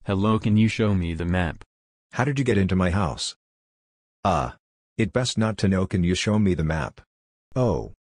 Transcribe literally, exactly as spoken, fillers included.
Hello, can you show me the map? How did you get into my house? Ah. It best not to know, can you show me the map? Oh.